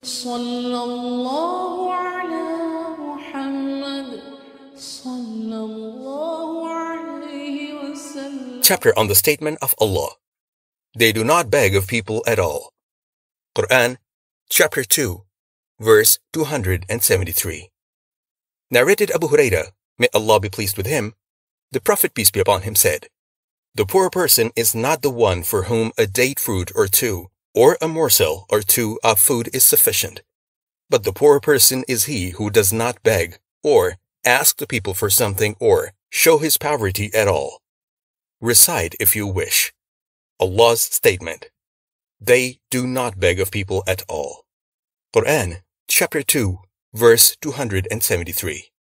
Sallallahu ala Muhammad Sallallahu alayhi wasallam. Chapter on the statement of Allah. They do not beg of people at all. Qur'an, chapter 2, verse 273. Narrated Abu Hurairah, may Allah be pleased with him, the Prophet, peace be upon him, said, "The poor person is not the one for whom a date fruit or two, or a morsel or two of food is sufficient. But the poor person is he who does not beg, or ask the people for something, or show his poverty at all." Recite if you wish. Allah's statement. They do not beg of people at all. Qur'an, chapter 2, verse 273.